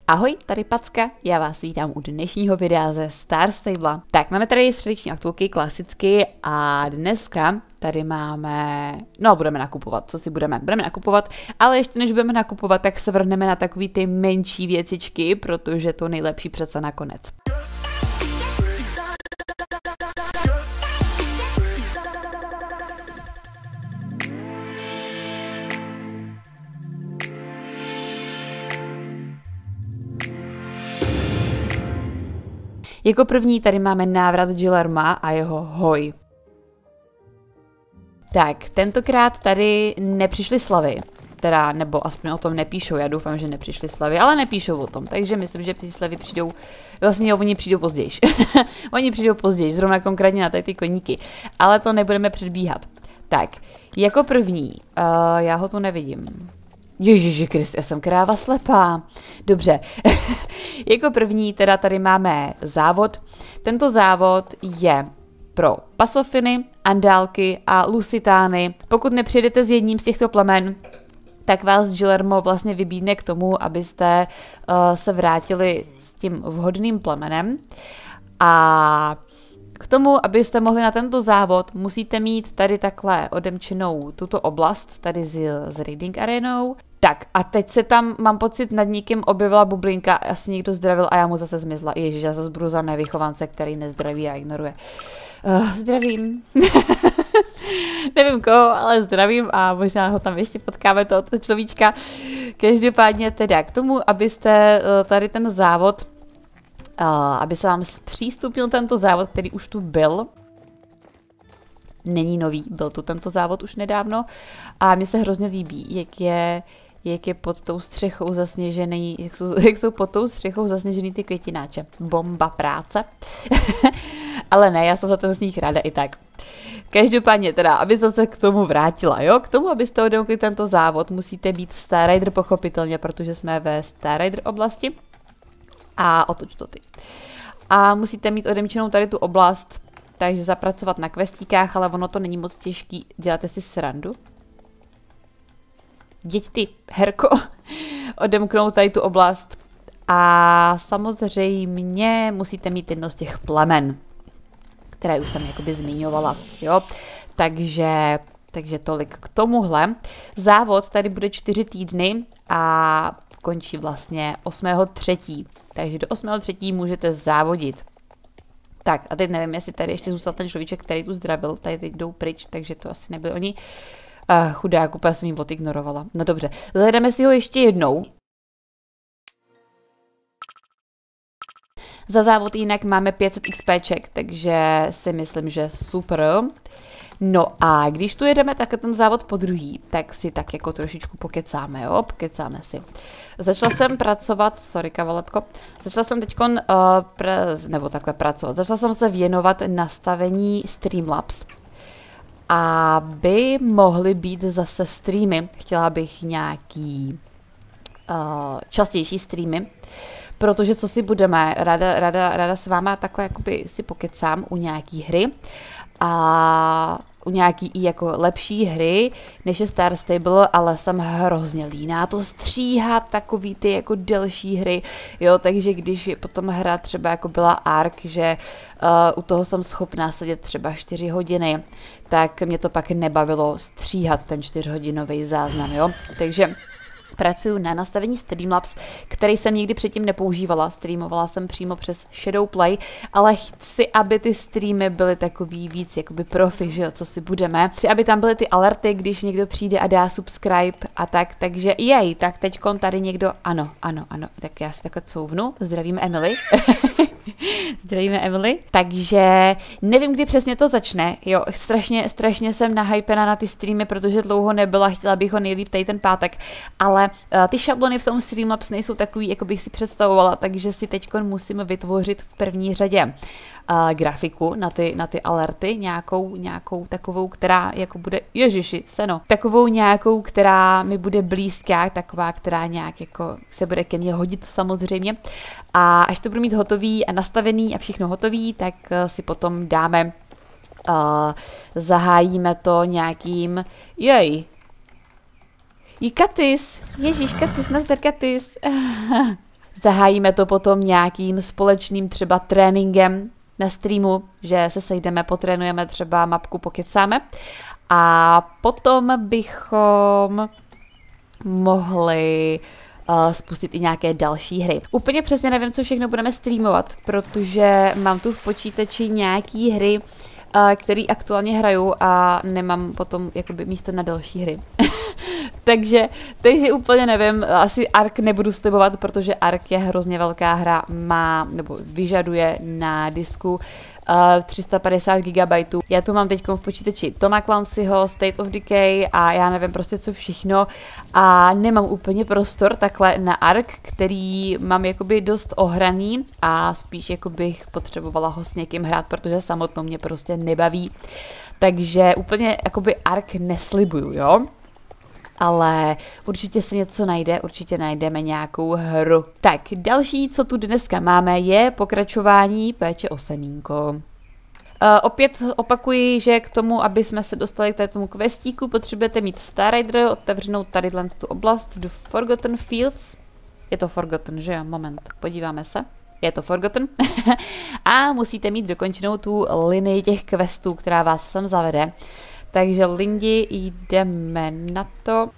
Ahoj, tady Packa, já vás vítám u dnešního videa ze Star Stable. Tak, máme tady středeční aktulky klasicky a dneska tady máme, budeme nakupovat, co si budeme nakupovat, ale ještě než budeme nakupovat, tak se vrhneme na takový ty menší věcičky, protože to nejlepší přece nakonec. Jako první tady máme návrat Guillerma a jeho hoj. Tak, tentokrát tady nepřišly slavy, nebo aspoň o tom nepíšou, já doufám, že nepřišly slavy, ale nepíšou o tom, takže myslím, že slavy přijdou, vlastně oni přijdou později. Oni přijdou později, zrovna konkrétně na ty koníky, ale to nebudeme předbíhat. Tak, jako první, já ho tu nevidím. Ježiši Krist, já jsem kráva slepá. Dobře, jako první teda tady máme závod. Tento závod je pro pasofiny, andálky a lusitány. Pokud nepřijdete s jedním z těchto plemen, tak vás Guillermo vlastně vybídne k tomu, abyste se vrátili s tím vhodným plemenem. A k tomu, abyste mohli na tento závod, musíte mít tady takhle odemčenou tuto oblast, tady s Reading Arenou. Tak a teď se tam, mám pocit, nad někým objevila bublinka, asi někdo zdravil a já mu zase zmizla. Ježiš, já zase budu za nevychovance, který nezdraví a ignoruje. Zdravím. Nevím koho, ale zdravím a možná ho tam ještě potkáme, tohoto človíčka. Každopádně teda k tomu, abyste tady ten závod, aby se vám zpřístupnil tento závod, který už tu byl. Není nový, byl tu tento závod už nedávno a mně se hrozně líbí, jak je pod tou střechou zasněžený, jak jsou pod tou střechou zasněžený ty květináče. Bomba práce. Ale ne, já jsem za ten sníh ráda i tak. Každopádně teda, abyste se k tomu vrátila, jo? K tomu, abyste odemkli tento závod, musíte být Star Rider pochopitelně, protože jsme ve Star Rider oblasti. A otoč to ty. A musíte mít odemčenou tady tu oblast, takže zapracovat na questíkách, ale ono to není moc těžký. Děláte si srandu? Děť ty, herko, odemknout tady tu oblast. A samozřejmě musíte mít jedno z těch plemen, které už jsem jakoby zmiňovala, jo. Takže tolik k tomuhle. Závod tady bude 4 týdny a končí vlastně 8.3. Takže do 8.3. můžete závodit. Tak a teď nevím, jestli tady ještě zůstal ten človíček, který tu zdravil, tady teď jdou pryč, takže to asi nebyl oni. Chudák, úplně jsem jim odignorovala. No dobře, zahledeme si ho ještě jednou. Za závod jinak máme 500 XPček, takže si myslím, že super. No a když tu jedeme tak ten závod po druhý, tak si tak jako trošičku pokecáme, jo, pokecáme si. Začala jsem pracovat, sorry kavaletko, začala jsem teďkon, začala jsem se věnovat nastavení Streamlabs, aby mohly být zase streamy, chtěla bych nějaký častější streamy, protože co si budeme, ráda s váma takhle jakoby si pokecám u nějaký hry a u nějaký i jako lepší hry, než je Star Stable, ale jsem hrozně líná to stříhat, takový ty jako delší hry, jo, takže když je potom hra třeba jako byla Ark, že u toho jsem schopná sedět třeba 4 hodiny, tak mě to pak nebavilo stříhat ten 4hodinový záznam, jo, takže pracuju na nastavení Streamlabs, který jsem nikdy předtím nepoužívala. Streamovala jsem přímo přes Shadowplay, ale chci, aby ty streamy byly takový víc jakoby profi, že jo, co si budeme. Chci, aby tam byly ty alerty, když někdo přijde a dá subscribe a tak, takže jej, tak teďkon tady někdo, ano, tak já si takhle couvnu, zdravíme Emily. Zdravíme Emily. Takže nevím, kdy přesně to začne, jo, strašně jsem nahypena na ty streamy, protože dlouho nebyla, chtěla bych ho nejlíp tady ten pátek, ale ty šablony v tom Streamlabs nejsou takový, jako bych si představovala, takže si teďkon musím vytvořit v první řadě grafiku na ty alerty, nějakou takovou, která jako bude, ježiši, seno, takovou nějakou, která mi bude blízká, taková, která nějak jako se bude ke mně hodit samozřejmě. A až to budu mít hotový a nastavený a všechno hotový, tak si potom dáme, zahájíme to nějakým, Katis, ježíš, Katis, nazdar Katis. Zahájíme to potom nějakým společným třeba tréninkem na streamu, že se sejdeme, potrénujeme třeba mapku, pokecáme. A potom bychom mohli spustit i nějaké další hry. Úplně přesně nevím, co všechno budeme streamovat, protože mám tu v počítači nějaký hry, které aktuálně hraju a nemám potom jakoby místo na další hry. takže úplně nevím, asi Ark nebudu slibovat, protože Ark je hrozně velká hra, má nebo vyžaduje na disku 350 GB. Já tu mám teď v počítači Toma Clancyho, State of Decay a já nevím prostě co všechno a nemám úplně prostor takhle na Ark, který mám jakoby dost ohraný a spíš jako bych potřebovala ho s někým hrát, protože samotnou mě prostě nebaví. Takže úplně jakoby Ark neslibuju, jo? Ale určitě se něco najde, určitě najdeme nějakou hru. Tak, další, co tu dneska máme, je pokračování péče o semínko. Opět opakuji, že k tomu, aby jsme se dostali k tomu questíku, potřebujete mít Star Rider, otevřenou tady tu oblast, do Forgotten Fields. Je to Forgotten, že jo? Moment, podíváme se. Je to Forgotten. A musíte mít dokončenou tu linii těch questů, která vás sem zavede. Takže lidi, jdeme na to.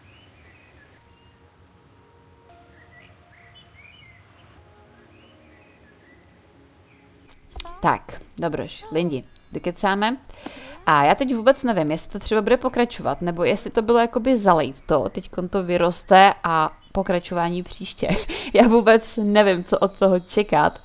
Tak, dobroš, lidi, dokecáme. A já teď vůbec nevím, jestli to třeba bude pokračovat, nebo jestli to bylo jakoby zalejt to, teď to vyroste a pokračování příště. Já vůbec nevím, co od toho čekat.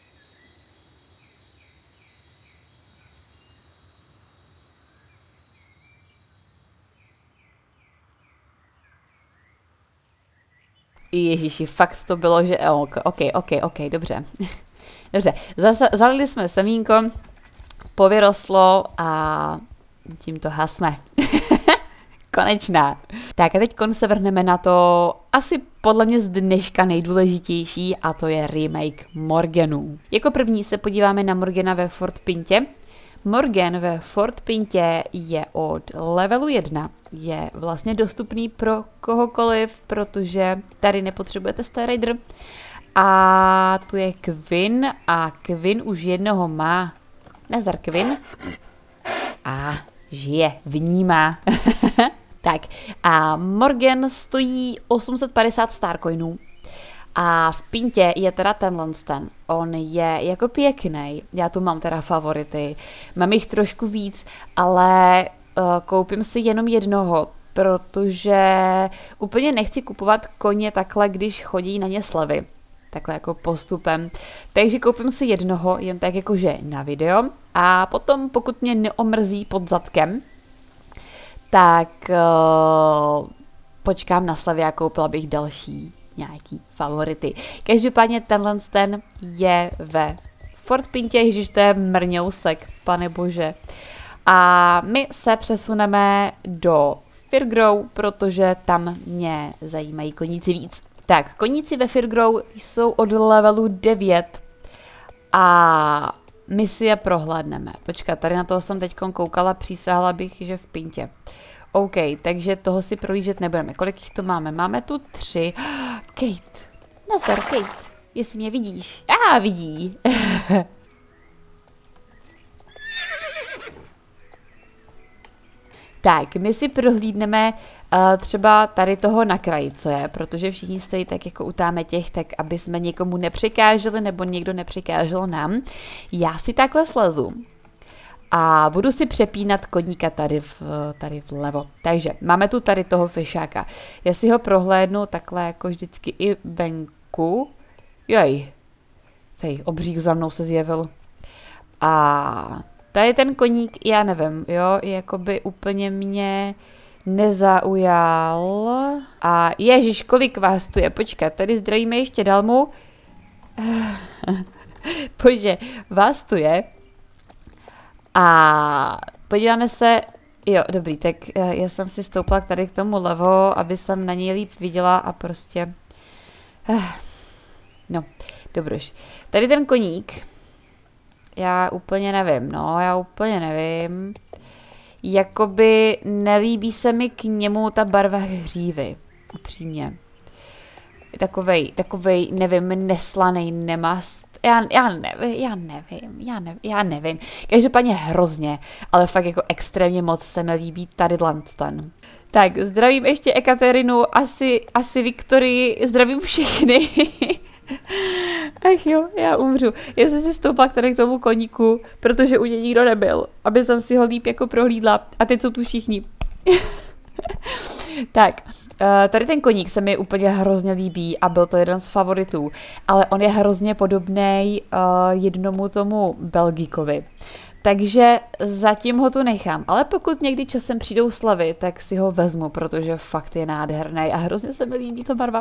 Ježíši, fakt to bylo, že... OK, dobře. Dobře, zalili jsme semínko, povyrostlo a tím to hasne. Konečná. Tak a teď se vrhneme na to asi podle mě z dneška nejdůležitější a to je remake Morganů. Jako první se podíváme na Morgana ve Fort Pintě. Morgan ve Fort Pintě je od levelu 1. Je vlastně dostupný pro kohokoliv, protože tady nepotřebujete Star Rider. A tu je Quinn a Quinn už jednoho má. Nazdar Quinn. A žije, vnímá. Tak a Morgan stojí 850 Starcoinů. A v Pintě je teda tenhle ten. On je jako pěkný. Já tu mám teda favority. Mám jich trošku víc, ale koupím si jenom jednoho, protože úplně nechci kupovat koně takhle, když chodí na ně slevy. Takhle jako postupem. Takže koupím si jednoho, jen tak jakože na video. A potom, pokud mě neomrzí pod zadkem, tak počkám na slevy a koupila bych další nějaký favority. Každopádně tenhle ten je ve Fort Pintě, ježiš, to je mrňousek, pane bože. A my se přesuneme do Firgrow, protože tam mě zajímají koníci víc. Tak, koníci ve Firgrow jsou od levelu 9 a my si je prohlédneme. Počkat, tady na toho jsem teď koukala, přísahala bych, že v Pintě. OK, takže toho si prohlížet nebudeme. Kolik jich to máme? Máme tu 3. Kate. Nazdar, Kate. Jestli mě vidíš. Vidí. Tak, my si prohlídneme třeba tady toho na kraji, co je, protože všichni stojí tak jako utáme těch, tak aby jsme někomu nepřekáželi nebo někdo nepřekážel nám. Já si takhle slezu a budu si přepínat koníka tady vlevo. Takže máme tu tady toho fešáka. Já si ho prohlédnu takhle jako vždycky i venku. Joj, tady obřík za mnou se zjevil. A tady ten koník, já nevím, jo, jakoby úplně mě nezaujal. A ježiš, kolik vás tu je, počkat, tady zdravíme ještě Dalmu. Bože, vás tu je. A podíváme se, jo, dobrý, tak já jsem si stoupla tady k tomu levo, aby jsem na něj líp viděla a prostě, no, dobroš. Tady ten koník, já úplně nevím, jakoby nelíbí se mi k němu ta barva hřívy, upřímně. takovej, nevím, neslaný nemast. Já nevím. Každopádně hrozně, ale fakt jako extrémně moc se mi líbí tady ten. Tak, zdravím ještě Ekaterinu, asi Viktorii, zdravím všechny. Ach jo, já umřu. Já jsem si stoupla tady k tomu koníku, protože u něj nikdo nebyl, aby jsem si ho líp jako prohlídla. A teď jsou tu všichni. Tak, tady ten koník se mi úplně hrozně líbí a byl to jeden z favoritů, ale on je hrozně podobnej jednomu tomu Belgikovi. Takže zatím ho tu nechám, ale pokud někdy časem přijdou slavy, tak si ho vezmu, protože fakt je nádherný a hrozně se mi líbí to barva.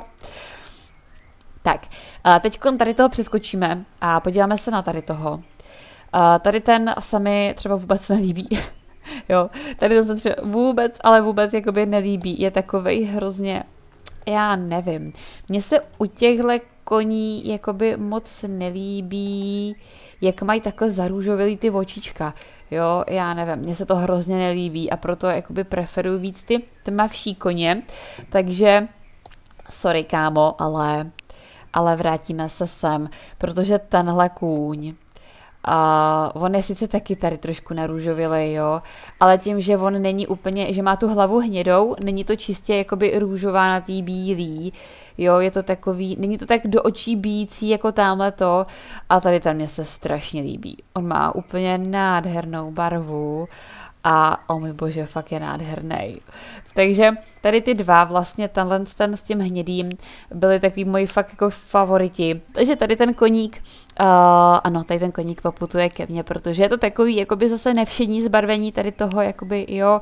Tak, teď tady toho přeskočíme a podíváme se na tady toho. Tady ten se mi třeba vůbec nelíbí. Jo, tady to se třeba vůbec jakoby nelíbí. Je takovej hrozně, já nevím. Mně se u těchto koní jakoby moc nelíbí, jak mají takhle zarůžovělý ty očička. Jo, já nevím, mně se to hrozně nelíbí a proto jakoby preferuji víc ty tmavší koně. Takže, sorry kámo, ale vrátíme se sem, protože tenhle kůň, on je sice taky tady trošku narůžovělej, jo, ale tím, že on není úplně, že má tu hlavu hnědou, není to čistě jakoby růžová na tý bílý, jo, je to takový, není to tak do očí bíjící jako tamhleto a tady ten mě se strašně líbí. On má úplně nádhernou barvu a o můj bože, fakt je nádherný. Takže tady ty dva, vlastně ten s tím hnědým, byly takový moji fakt jako favoriti. Takže tady ten koník, ano, tady ten koník poputuje ke mně, protože je to takový jakoby zase nevšední zbarvení tady toho, jakoby jo,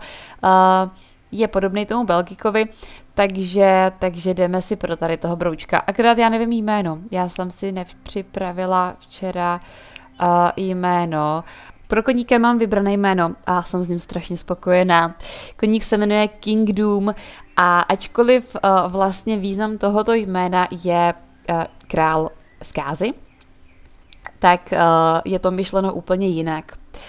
je podobný tomu Belgikovi, takže jdeme si pro tady toho broučka. Akorát já nevím jméno, já jsem si nepřipravila včera jméno. Pro koníka mám vybrané jméno a jsem s ním strašně spokojená. Koník se jmenuje King Doom a ačkoliv vlastně význam tohoto jména je král zkázy, tak je to myšleno úplně jinak.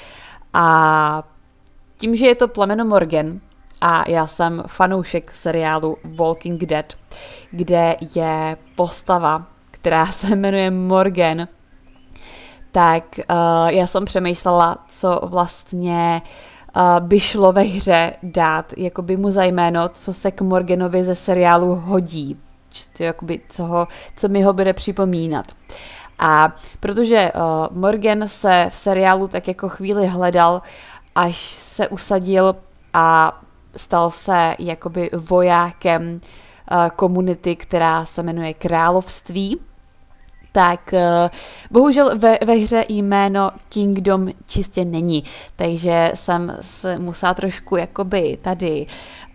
A tím, že je to plemeno Morgan a já jsem fanoušek seriálu Walking Dead, kde je postava, která se jmenuje Morgan, tak já jsem přemýšlela, co vlastně by šlo ve hře dát, jakoby mu za jméno, co se k Morganovi ze seriálu hodí, jakoby, co mi ho bude připomínat. A protože Morgan se v seriálu tak jako chvíli hledal, až se usadil a stal se jakoby vojákem komunity, která se jmenuje Království, tak bohužel ve hře jméno Kingdom čistě není, takže jsem se musela trošku jakoby tady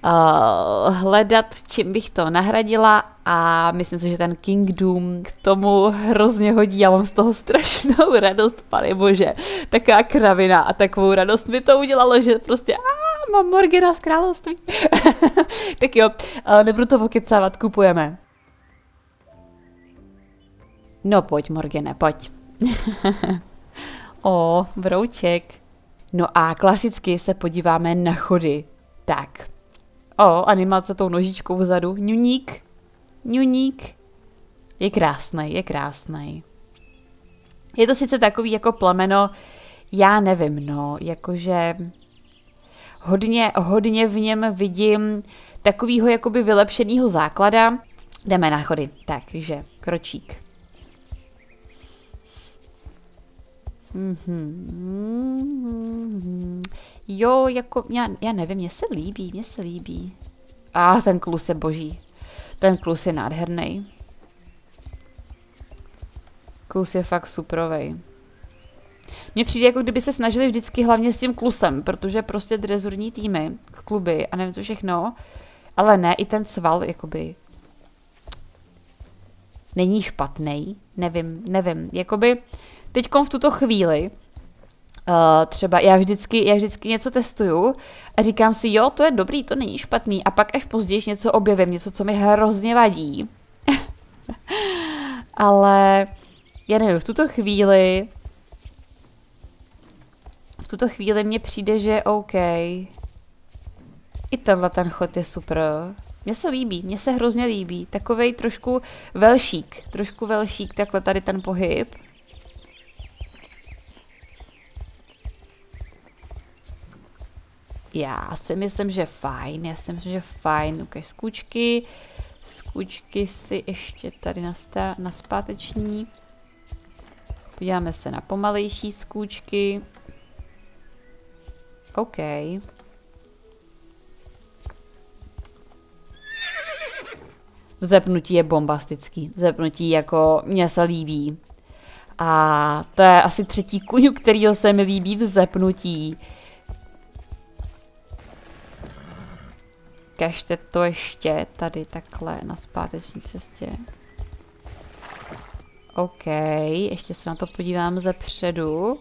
hledat, čím bych to nahradila a myslím si, že ten Kingdom k tomu hrozně hodí, já mám z toho strašnou radost, pane bože, taková kravina a takovou radost mi to udělalo, že prostě mám Morgana z království. Tak jo, nebudu to pokecávat, kupujeme. No pojď, Morgane, pojď. Brouček. No a klasicky se podíváme na chody. Tak. Animace tou nožičkou vzadu. Ňuník. Je krásnej. Je to sice takový jako plemeno, já nevím, no, jakože hodně v něm vidím takovýho jakoby vylepšenýho základa. Jdeme na chody. Takže kročík. Jo, jako, já nevím, mně se líbí. Ten klus je boží. Ten klus je nádherný. Klus je fakt superovej. Mně přijde, jako kdyby se snažili vždycky hlavně s tím klusem, protože prostě drezurní týmy, kluby a nevím co všechno, ale ne, i ten sval, jakoby, není špatný, nevím, jakoby, teďkom v tuto chvíli, třeba já vždycky něco testuju a říkám si, jo, to je dobrý, to není špatný a pak až později něco objevím, něco, co mi hrozně vadí. Ale já nevím, v tuto chvíli mně přijde, že OK. I tenhle ten chod je super. Mně se hrozně líbí. Takovej trošku velšík, takhle tady ten pohyb. Já si myslím, že fajn. Ukaž skůčky. Skůčky si ještě tady na zpáteční. Podíváme se na pomalejší skůčky. OK. Vzepnutí je bombastický. Vzepnutí jako mně se líbí. A to je asi třetí kůň, kterýho se mi líbí vzepnutí. Kažte to ještě tady takhle na zpáteční cestě. OK, ještě se na to podívám ze předu.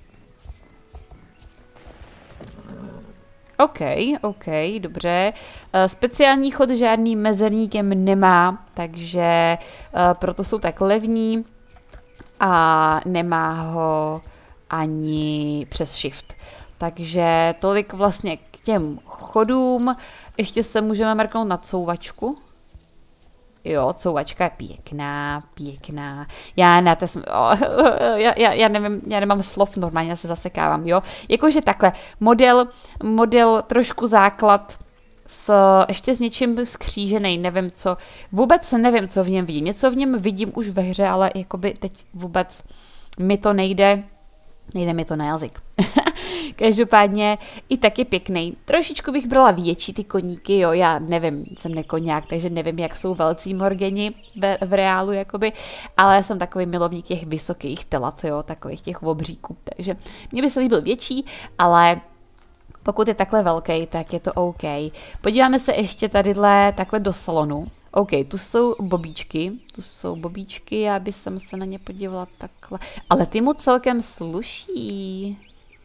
OK, dobře. Speciální chod žádný mezerníkem nemá, takže proto jsou tak levní a nemá ho ani přes shift. Takže tolik vlastně k těm chodům. Ještě se můžeme mrknout na couvačku. Jo, couvačka je pěkná. Já nevím, já nemám slov normálně, já se zasekávám, jo. Jakože takhle, model trošku základ ještě s něčím skřížený, vůbec nevím, co v něm vidím. Něco v něm vidím už ve hře, ale jakoby teď vůbec mi to nejde mi to na jazyk. Každopádně i tak je pěkný. Trošičku bych brala větší ty koníky, jo, já nevím, jsem nekoňák, takže nevím, jak jsou velcí morgeni v reálu, jakoby, ale jsem takový milovník těch vysokých telat, jo, takových těch obříků, takže mně by se líbil větší, ale pokud je takhle velký, tak je to OK. Podíváme se ještě tadyhle takhle do salonu. OK, tu jsou bobíčky, já bych se na ně podívala takhle. Ale ty mu celkem sluší.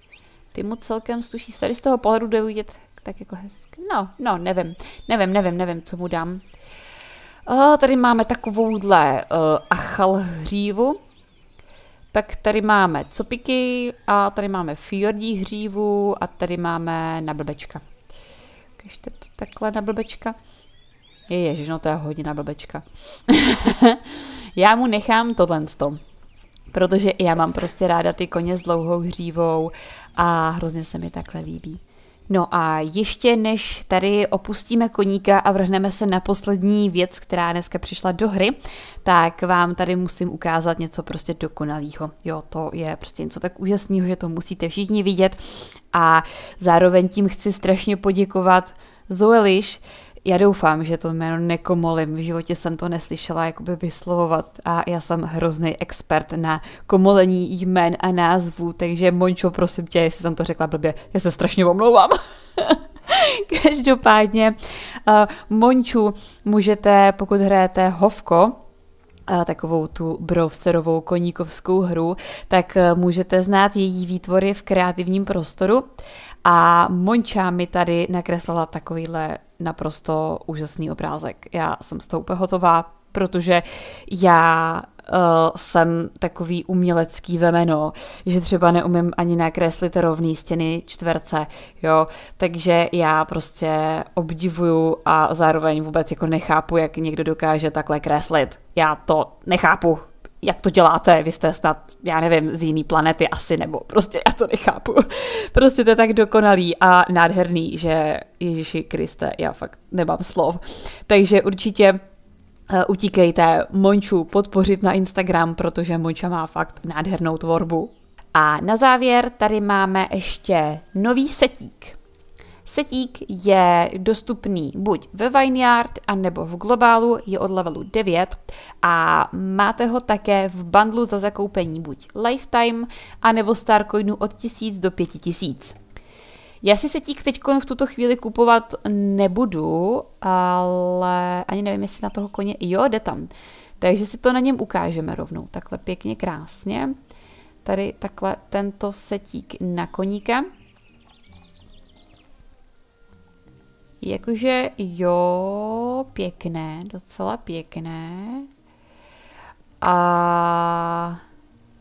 Tady z toho pohledu jde vidět tak jako hezky. No, nevím, co mu dám. Tady máme takovouhle achal hřívu. Pak tady máme copiky a tady máme fjordí hřívu a tady máme na blbečka. Ještě to takhle na blbečka. Ježiš, no to je hodně na blbečka. Já mu nechám tohle, protože já mám prostě ráda ty koně s dlouhou hřívou a hrozně se mi takhle líbí. No a ještě než tady opustíme koníka a vrhneme se na poslední věc, která dneska přišla do hry, tak vám tady musím ukázat něco prostě dokonalého. Jo, to je prostě něco tak úžasného, že to musíte všichni vidět a zároveň tím chci strašně poděkovat Zoeliš. Já doufám, že to jméno nekomolím, v životě jsem to neslyšela jakoby vyslovovat a já jsem hrozný expert na komolení jmen a názvů, takže Mončo, prosím tě, jestli jsem to řekla blbě, já se strašně omlouvám. Každopádně Monču můžete, pokud hrajete Hovko, takovou tu browserovou koníkovskou hru, tak můžete znát její výtvory v kreativním prostoru a Monča mi tady nakreslila takovýhle naprosto úžasný obrázek. Já jsem z toho úplně hotová, protože já jsem takový umělecký vemeno, že třeba neumím ani nakreslit rovný stěny čtverce, jo, takže já prostě obdivuju a zároveň vůbec jako nechápu, jak někdo dokáže takhle kreslit. Já to nechápu, jak to děláte, vy jste snad, já nevím, z jiný planety asi, nebo prostě já to nechápu. Prostě to je tak dokonalý a nádherný, že Ježíši Kriste, já fakt nemám slov. Takže určitě utíkejte Monču podpořit na Instagram, protože Monča má fakt nádhernou tvorbu. A na závěr tady máme ještě nový setík. Setík je dostupný buď ve Vineyard, anebo v globálu, je od levelu 9 a máte ho také v bundlu za zakoupení buď Lifetime, anebo Starcoinu od 1000 do 5000. Já si setík teď v tuto chvíli kupovat nebudu, ale ani nevím, jestli na toho koně, jo, jde tam. Takže si to na něm ukážeme rovnou, takhle pěkně krásně. Tady takhle tento setík na koníka. Jakože jo, pěkné, docela pěkné. A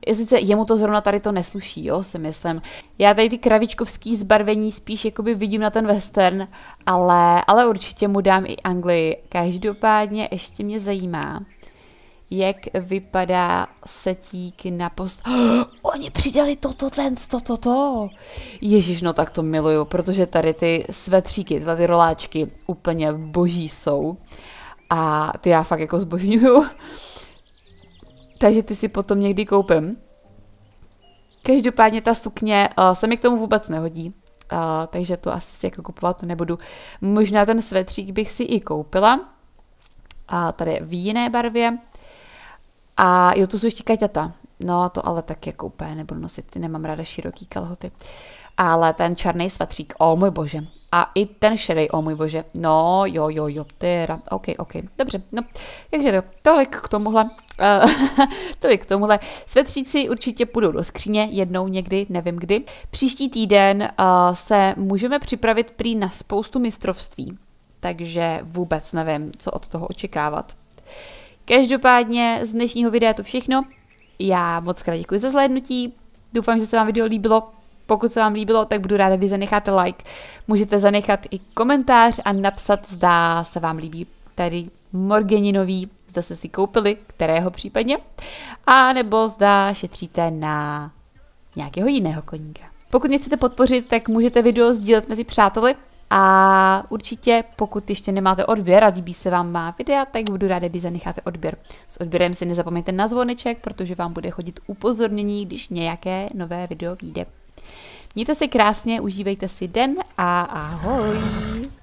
sice jemu to zrovna tady to nesluší, jo, si myslím. Já tady ty kravičkovský zbarvení spíš jakoby vidím na ten western, ale určitě mu dám i Anglii. Každopádně ještě mě zajímá, jak vypadá setík na post... Oni přidali toto. Ježiš, no tak to miluju, protože tady ty svetříky, ty roláčky úplně boží jsou. A ty já fakt jako zbožňuju. Takže ty si potom někdy koupím. Každopádně ta sukně se mi k tomu vůbec nehodí. Takže to asi jako kupovat nebudu. Možná ten svetřík bych si i koupila. A tady v jiné barvě. A jo, tu jsou ještě kaťata. No, to ale tak jako úplně nebudu nosit, nemám ráda široký kalhoty. Ale ten černý svetřík, můj bože. A i ten šedý, můj bože. No, jo, teda, ok, dobře, no. Takže to, tolik k tomuhle. Svetříci určitě půjdou do skříně, jednou někdy, nevím kdy. Příští týden se můžeme připravit prý na spoustu mistrovství. Takže vůbec nevím, co od toho očekávat. Každopádně z dnešního videa to všechno. Já moc krát děkuji za zhlédnutí. Doufám, že se vám video líbilo. Pokud se vám líbilo, tak budu ráda, když zanecháte like. Můžete zanechat i komentář a napsat, zda se vám líbí tady Morganinový, zda jste si koupili, kterého případně, a nebo zda šetříte na nějakého jiného koníka. Pokud mě chcete podpořit, tak můžete video sdílet mezi přáteli. A určitě, pokud ještě nemáte odběr a líbí se vám má videa, tak budu ráda, když zanecháte odběr. S odběrem si nezapomeňte na zvoneček, protože vám bude chodit upozornění, když nějaké nové video vyjde. Mějte se krásně, užívejte si den a ahoj!